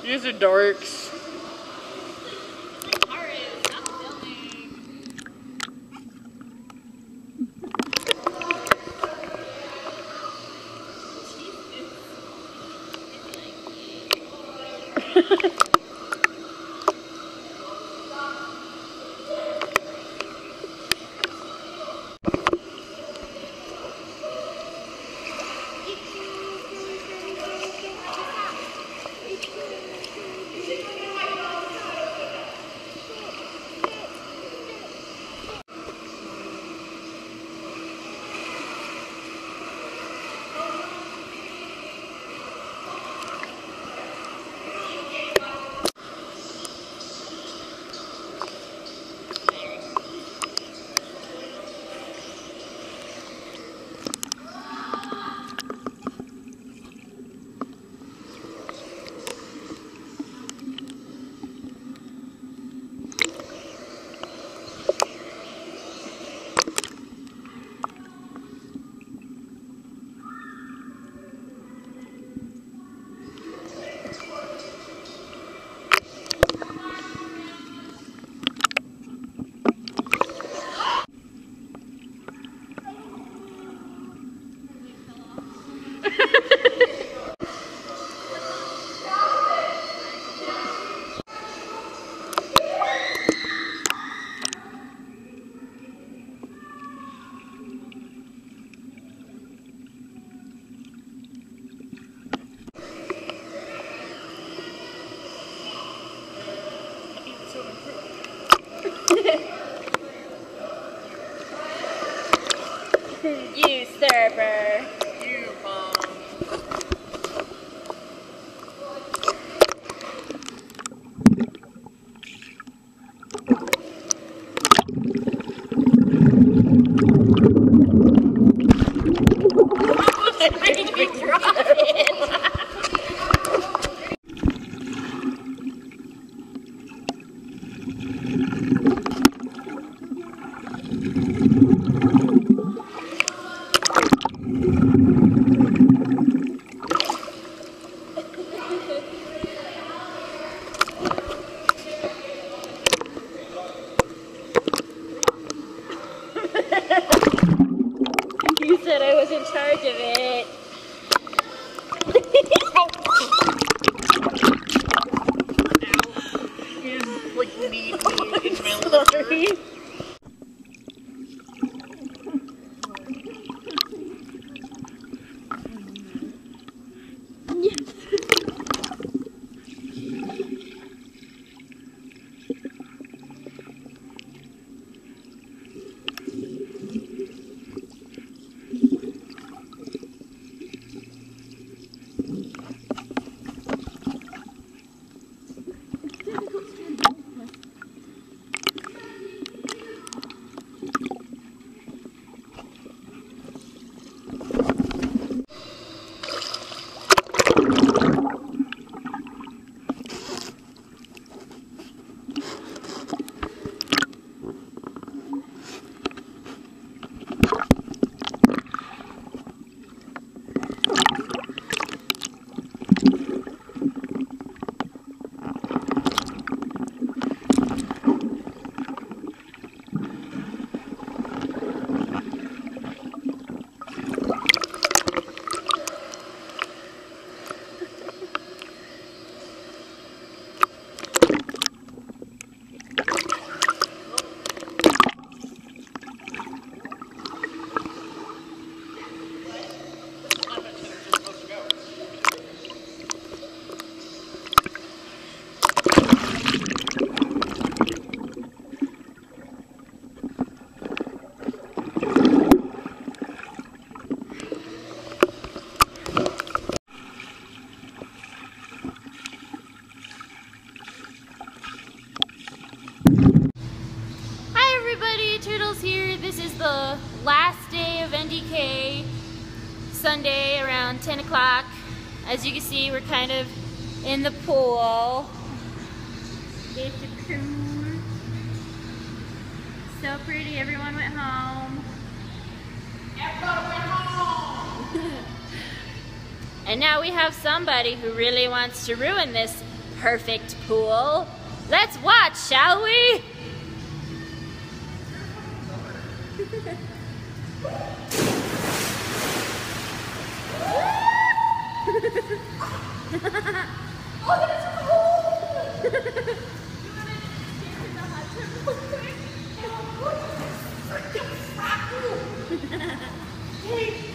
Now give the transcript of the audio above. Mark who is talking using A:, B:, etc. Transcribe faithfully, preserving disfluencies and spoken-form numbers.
A: You guys are dorks.
B: Usurper.
A: You mom.
B: I made me drop it. You said I was in charge of it.
A: You like need me in my
B: Sorry. Turtles here. This is the last day of N D K, Sunday around ten o'clock. As you can see, we're kind of in the pool. There's the crew. So pretty, everyone went home.
A: Everybody went home!
B: And now we have somebody who really wants to ruin this perfect pool. Let's watch, shall we?
A: Oh, that's cold! You wanna get in the hot tub real quick? Hey,